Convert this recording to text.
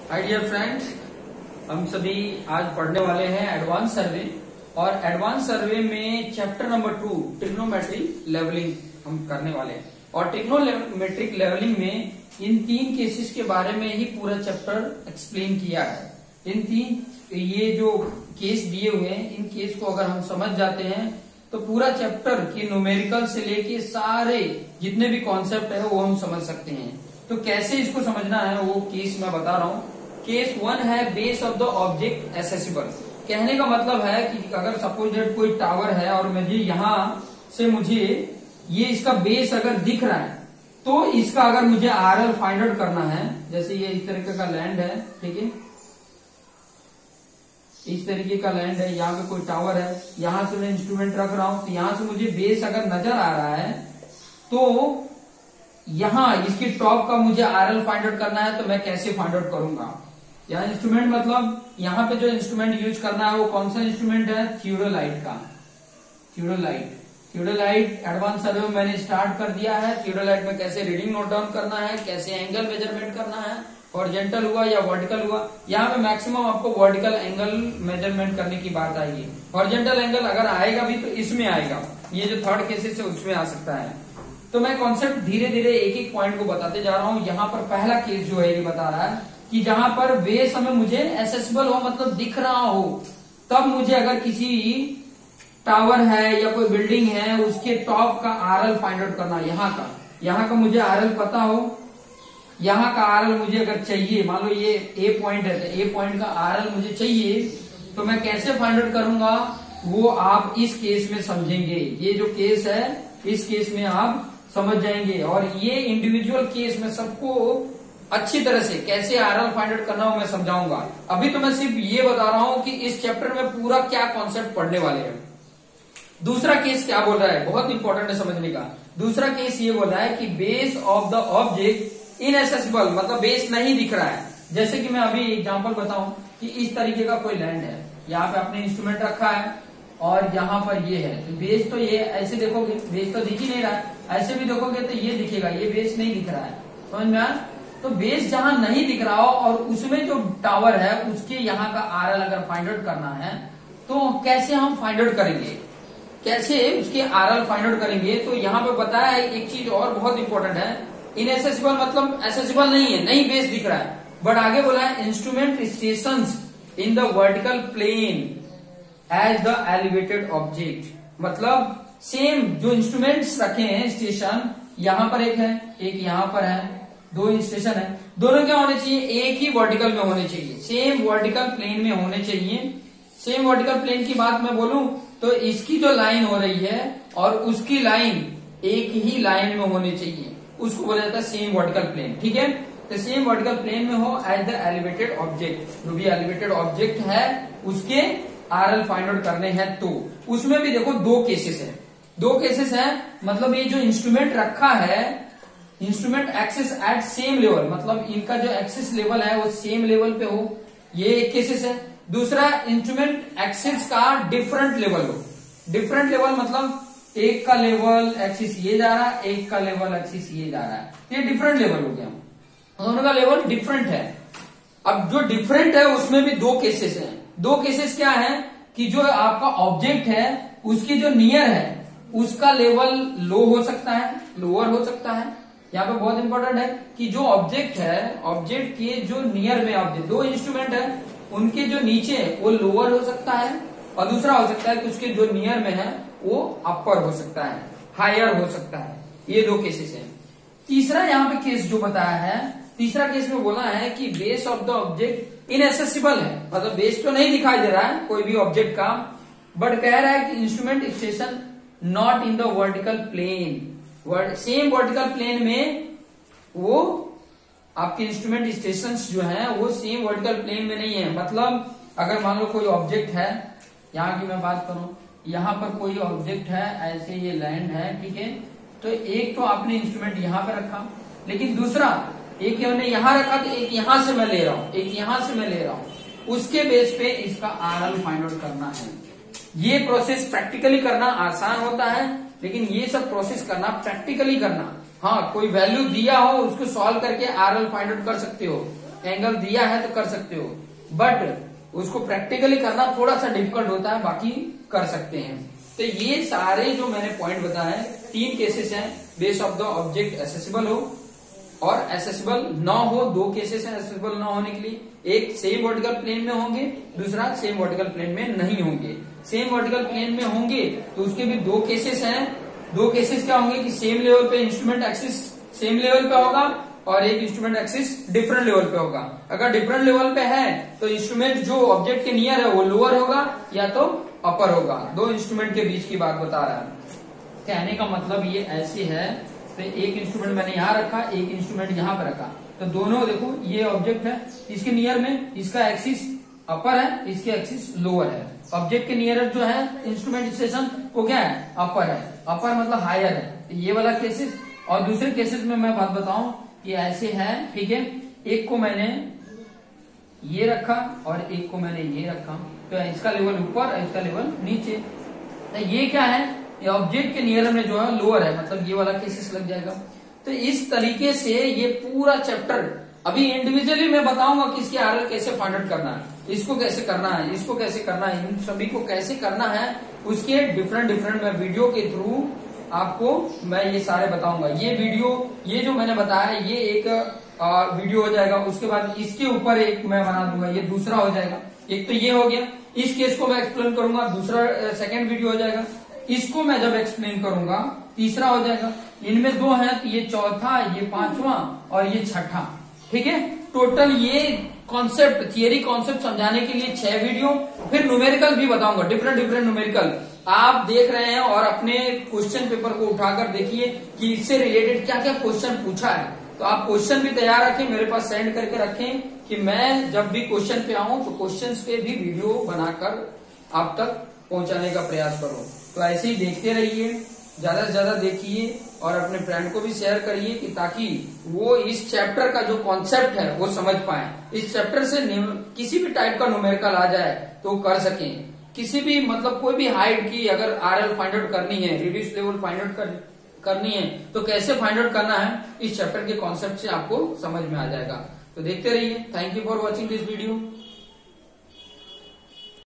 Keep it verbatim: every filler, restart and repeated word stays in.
Hi dear friends, हम सभी आज पढ़ने वाले हैं एडवांस सर्वे। और एडवांस सर्वे में chapter number two trigonometry levelling हम करने वाले हैं। और ट्रिग्नोमेट्रिक लेवलिंग में इन तीन केसेस के बारे में ही पूरा चैप्टर एक्सप्लेन किया है। इन तीन ये जो केस दिए हुए हैं, इन केस को अगर हम समझ जाते हैं तो पूरा चैप्टर के न्यूमेरिकल से लेके सारे जितने भी कॉन्सेप्ट है वो हम समझ सकते हैं। तो कैसे इसको समझना है वो केस मैं बता रहा हूँ। केस वन है base of the object accessible. कहने का मतलब है कि अगर सपोज दैट कोई टावर है और मुझे यहां से मुझे ये इसका बेस अगर दिख रहा है तो इसका अगर मुझे आरएल फाइंड आउट करना है, जैसे ये इस तरीके का लैंड है, ठीक है, इस तरीके का लैंड है, यहाँ पे कोई टावर है, यहां से मैं इंस्ट्रूमेंट रख रहा हूं तो यहां से मुझे बेस अगर नजर आ रहा है तो यहां इसकी टॉप का मुझे आरएल फाइंड आउट करना है तो मैं कैसे फाइंड आउट करूंगा। यहाँ इंस्ट्रूमेंट मतलब यहाँ पे जो इंस्ट्रूमेंट यूज करना है वो कौन सा इंस्ट्रूमेंट है, थियोडोलाइट का। थियोडोलाइट थियोडोलाइट एडवांस सर्वे में मैंने स्टार्ट कर दिया है। थियोडोलाइट में कैसे रीडिंग नोट डाउन करना है, कैसे एंगल मेजरमेंट करना है, हॉरिजॉन्टल हुआ या वर्टिकल हुआ। यहाँ पे मैक्सिमम आपको वर्टिकल एंगल मेजरमेंट करने की बात आएगी। हॉरिजॉन्टल एंगल अगर आएगा भी तो इसमें आएगा, ये जो थर्ड केसेस है उसमें आ सकता है। तो मैं कॉन्सेप्ट धीरे धीरे एक एक पॉइंट को बताते जा रहा हूँ। यहाँ पर पहला केस जो है ये बता रहा है कि जहां पर बेस हमें मुझे एसेसिबल हो, मतलब दिख रहा हो, तब मुझे अगर किसी टावर है या कोई बिल्डिंग है उसके टॉप का आरएल फाइंड आउट करना, यहाँ का यहाँ का मुझे आरएल पता हो, यहाँ का आरएल मुझे अगर चाहिए, मान लो ये ए पॉइंट है तो ए पॉइंट का आरएल मुझे चाहिए, तो मैं कैसे फाइंड आउट करूंगा वो आप इस केस में समझेंगे। ये जो केस है इस केस में आप समझ जाएंगे। और ये इंडिविजुअल केस में सबको अच्छी तरह से कैसे आरएल फाइंड आउट करना हो मैं समझाऊंगा। अभी तो मैं सिर्फ ये बता रहा हूं कि इस चैप्टर में पूरा क्या कॉन्सेप्ट पढ़ने वाले हैं। दूसरा केस क्या बोल रहा है, बहुत इंपॉर्टेंट है समझने का। दूसरा केस ये बोल रहा है कि base of the object inaccessible, मतलब बेस नहीं दिख रहा है। जैसे कि मैं अभी एग्जांपल बताऊं कि इस तरीके का कोई लैंड है, यहाँ पे आपने इंस्ट्रूमेंट रखा है और यहाँ पर ये है, तो बेस तो ये ऐसे देखोगे बेस तो दिख ही नहीं रहा है, ऐसे भी देखोगे तो ये दिखेगा, ये बेस नहीं दिख रहा है, समझ में आया। तो बेस जहां नहीं दिख रहा हो और उसमें जो टावर है उसके यहाँ का आरएल अगर फाइंड आउट करना है तो कैसे हम फाइंड आउट करेंगे, कैसे उसके आरएल फाइंड आउट करेंगे। तो यहाँ पे बताया है एक चीज और बहुत इंपॉर्टेंट है, इनएसेसिबल मतलब एसेसिबल नहीं है, नहीं बेस दिख रहा है, बट आगे बोला है instrument station in the vertical plane as the elevated object. मतलब सेम जो इंस्ट्रूमेंट्स रखे हैं स्टेशन, यहाँ पर एक है, एक यहाँ पर है, दो स्टेशन है, दोनों क्या होने चाहिए, एक ही वर्टिकल में होने चाहिए, सेम वर्टिकल प्लेन में होने चाहिए। सेम वर्टिकल प्लेन की बात मैं बोलूं तो इसकी जो लाइन हो रही है और उसकी लाइन एक ही लाइन में होनी चाहिए, उसको बोला जाता है सेम वर्टिकल प्लेन, ठीक है। तो सेम वर्टिकल प्लेन में हो एज द एलिवेटेड ऑब्जेक्ट, जो भी एलिवेटेड ऑब्जेक्ट है उसके आरएल फाइंड आउट करने हैं। तो उसमें भी देखो दो केसेस है, दो केसेस है, मतलब ये जो इंस्ट्रूमेंट रखा है, instrument axis at same level, मतलब इनका जो एक्सिस लेवल है वो सेम लेवल पे हो, ये एक केसेस है। दूसरा इंस्ट्रूमेंट एक्सिस का डिफरेंट लेवल हो, डिफरेंट लेवल मतलब एक का लेवल एक्सिस ये जा रहा है, एक का लेवल एक्सिस ये जा रहा है, ये डिफरेंट लेवल हो गया, दोनों का लेवल डिफरेंट है। अब जो डिफरेंट है उसमें भी दो केसेस हैं। दो केसेस क्या है कि जो आपका ऑब्जेक्ट है उसकी जो नियर है उसका लेवल लो हो सकता है, लोअर हो सकता है। यहाँ पे बहुत इंपॉर्टेंट है कि जो ऑब्जेक्ट है, ऑब्जेक्ट के जो नियर में ऑब्जेक्ट, दो इंस्ट्रूमेंट है उनके जो नीचे वो लोअर हो सकता है, और दूसरा हो सकता है कि उसके जो नियर में है वो अपर हो सकता है, हायर हो सकता है। ये दो केसेस है। तीसरा यहाँ पे केस जो बताया है, तीसरा केस में बोला है कि base of the object inaccessible है, मतलब बेस तो नहीं दिखाई दे रहा है कोई भी ऑब्जेक्ट का, बट कह रहा है कि instrument station not in the vertical plane, same vertical plane में वो आपके इंस्ट्रूमेंट स्टेशंस जो हैं वो सेम वर्टिकल प्लेन में नहीं है। मतलब अगर मान लो कोई ऑब्जेक्ट है, यहाँ की मैं बात करूं, यहाँ पर कोई ऑब्जेक्ट है, ऐसे ये लैंड है, ठीक है, तो एक तो आपने इंस्ट्रूमेंट यहाँ पे रखा, लेकिन दूसरा एक हमने यहाँ रखा तो एक यहाँ से मैं ले रहा हूँ, एक यहाँ से मैं ले रहा हूँ, उसके बेस पे इसका आरएल फाइंड आउट करना है। ये प्रोसेस प्रैक्टिकली करना आसान होता है, लेकिन ये सब प्रोसेस करना प्रैक्टिकली करना, हाँ कोई वैल्यू दिया हो उसको सॉल्व करके आरएल फाइंड आउट कर सकते हो, एंगल दिया है तो कर सकते हो, बट उसको प्रैक्टिकली करना थोड़ा सा डिफिकल्ट होता है, बाकी कर सकते हैं। तो ये सारे जो मैंने पॉइंट बताए, तीन केसेस हैं, base of the object accessible हो और एसेसिबल ना हो, दो केसेस हैं एसेसिबल ना होने के लिए, एक सेम वर्टिकल प्लेन में होंगे, दूसरा सेम वर्टिकल प्लेन में नहीं होंगे। सेम वर्टिकल प्लेन में होंगे तो उसके भी दो केसेस हैं। दो केसेस क्या होंगे कि सेम लेवल पे इंस्ट्रूमेंट एक्सिस सेम लेवल पे होगा और एक इंस्ट्रूमेंट एक्सिस डिफरेंट लेवल पे होगा। अगर डिफरेंट लेवल पे है तो इंस्ट्रूमेंट जो ऑब्जेक्ट के नियर है वो लोअर होगा या तो अपर होगा। दो इंस्ट्रूमेंट के बीच की बात बता रहा है। कहने का मतलब ये ऐसे है, तो एक इंस्ट्रूमेंट मैंने यहाँ रखा, एक इंस्ट्रूमेंट यहाँ पे रखा, तो दोनों देखो ये ऑब्जेक्ट है, इसके नियर में इसका एक्सिस अपर है, इसके एक्सिस लोअर है। ऑब्जेक्ट के नियर जो है इंस्ट्रूमेंट स्टेशन वो क्या है, अपर है। अपर मतलब हायर है, ये वाला केसेस। और दूसरे केसेस में मैं बात बताऊं कि ऐसे है, ठीक है, एक को मैंने ये रखा और एक को मैंने ये रखा, तो इसका लेवल ऊपर और इसका लेवल नीचे। तो ये क्या है, ये ऑब्जेक्ट के नियर में जो है लोअर है, मतलब ये वाला केसेस लग जाएगा। तो इस तरीके से ये पूरा चैप्टर अभी इंडिविजुअली मैं बताऊंगा कि इसके आरएल कैसे फाइंड आउट करना है, इसको कैसे करना है, इसको कैसे करना है, इन सभी को कैसे करना है, उसके डिफरेंट डिफरेंट मैं वीडियो के थ्रू आपको मैं ये सारे बताऊंगा। ये वीडियो, ये जो मैंने बताया ये एक आ, वीडियो हो जाएगा, उसके बाद इसके ऊपर एक मैं बना दूंगा, ये दूसरा हो जाएगा। एक तो ये हो गया, इस केस को मैं एक्सप्लेन करूंगा, दूसरा सेकेंड वीडियो हो जाएगा। इसको मैं जब एक्सप्लेन करूंगा तीसरा हो जाएगा। इनमें दो है तो ये चौथा, ये पांचवा और ये छठा, ठीक है। टोटल ये कॉन्सेप्ट, थियरी कॉन्सेप्ट समझाने के लिए छह वीडियो, फिर न्यूमेरिकल भी बताऊंगा, डिफरेंट डिफरेंट न्यूमेरिकल आप देख रहे हैं। और अपने क्वेश्चन पेपर को उठाकर देखिए कि इससे रिलेटेड क्या क्या क्वेश्चन पूछा है, तो आप क्वेश्चन भी तैयार रखें, मेरे पास सेंड करके रखें कि मैं जब भी क्वेश्चन पे आऊं तो क्वेश्चन पे भी वीडियो बनाकर आप तक पहुंचाने का प्रयास करो। तो ऐसे ही देखते रहिए, ज्यादा से ज्यादा देखिए और अपने फ्रेंड को भी शेयर करिए कि ताकि वो इस चैप्टर का जो कॉन्सेप्ट है वो समझ पाए। इस चैप्टर से किसी भी टाइप का न्यूमेरिकल आ जाए तो कर सकें, किसी भी मतलब कोई भी हाइट की अगर आरएल फाइंड आउट करनी है, रिड्यूस लेवल फाइंड आउट कर, करनी है तो कैसे फाइंड आउट करना है, इस चैप्टर के कॉन्सेप्ट से आपको समझ में आ जाएगा। तो देखते रहिए। Thank you for watching this video.